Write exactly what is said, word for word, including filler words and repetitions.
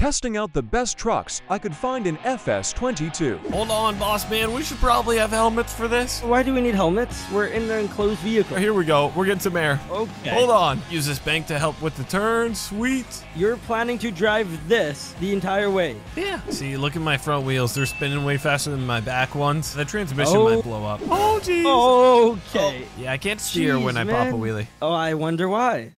testing out the best trucks I could find in F S twenty-two. Hold on, boss man. We should probably have helmets for this. Why do we need helmets? We're in an enclosed vehicle. Here we go. We're getting some air. Okay. Hold on. Use this bank to help with the turn. Sweet. You're planning to drive this the entire way. Yeah. See, look at my front wheels. They're spinning way faster than my back ones. The transmission Oh. might blow up. Oh, jeez. Okay. Oh. Yeah, I can't steer Jeez, when I man. pop a wheelie. Oh, I wonder why.